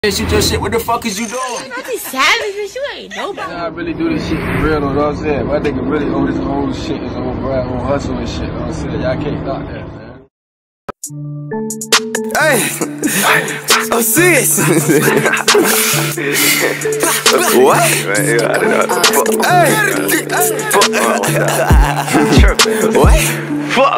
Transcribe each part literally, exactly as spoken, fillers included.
Shoot your shit, what the fuck is you doing? I be savage, but you ain't nobody. Nah, I really do this shit for real, know what I'm saying? My nigga really own his own shit, his own brand, own hustle and shit, know what I'm saying? Y'all can't knock that, man. Hey, O S I X. What? Hey, what?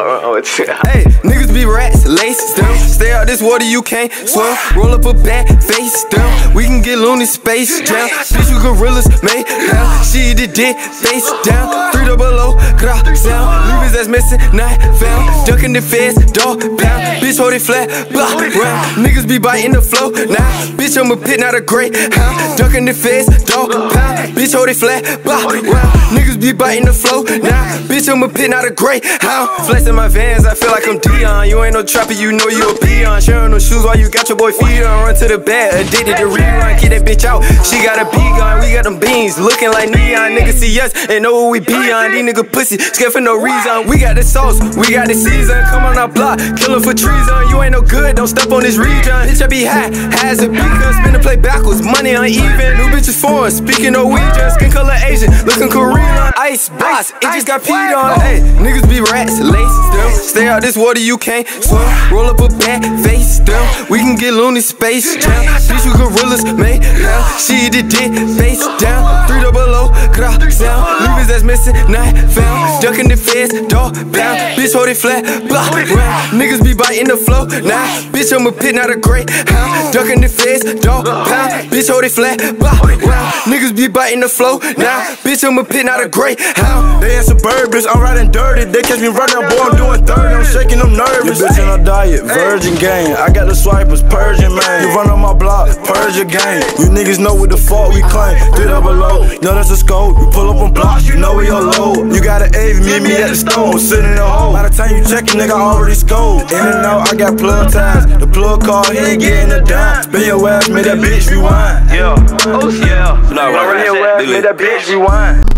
Hey, niggas be rats, lace down. Stay out this water, you can't swim. Roll up a bad face down. We can get loony space down. Bitch, you gorillas made hell. She did dick face down. Three double O, gra sound. Leave his ass missing, not found. Ducking the feds, dog pound. Bitch, hold it flat, block round. Niggas be biting the flow. Nah, bitch, I'm a pit, not a great hound. Ducking the feds, dog pound. Bitch, hold it flat, block round. Niggas be biting the flow. Nah, bitch, I'm a pit, not a great hound. Flexing my Vans, I feel like I'm Dion. You ain't no trapper, you know you a peon. Sharing no shoes while you got your boy feet on. Run to the bed, addicted to rerun. Keep that bitch out, she got a bee gun. We got them beans, looking like neon. Niggas see us and know what we be on. These niggas pussy, scared for no reason. We got the sauce, we got the season. Come on our block, killin' for treason. You ain't no good, don't step on this region. Bitch, I be high, high as a beacon. Spin the play backwards, money uneven. New bitches foreign, speaking Norwegian. Skin color Asian, looking Korean. Ice box, it just got peed on. Hey, niggas be rats, lace down. Stay out this water, you can't swim. Roll up a bad face down. We can get loony space down. Bitch, you gorillas made hell. She did dick face down. Three double O, gra sound. Leave his ass missing, not found. Ducking the feds, dog pound. Bitch, hold it flat, block round. Niggas be biting the flow. Nah, bitch, I'm a pit, not a great hound. Ducking the feds, dog pound. Bitch, hold it flat, block round. Niggas be biting the flow. Nah, bitch, I'm a pit, not a great hound. They in suburbs, I'm riding dirty. They catch me running, boy, I'm doing thirty. I'm shaking them nervous. Your bitch on a diet, virgin gang. I got the swipers, Persian man. You run on my block, purge your gang. You niggas know what the fuck we claim. Three double O, know that's a scope. You pull up on blocks, you know where your load. You got an A V, meet me at the stove, sitting in the hole. By the time you check it, nigga, I already scope. In and out, I got plug ties. The plug call, he ain't getting a dime. Spin your ass, made that bitch rewind. Yeah, oh yeah. No, right, right, right, made that bitch rewind.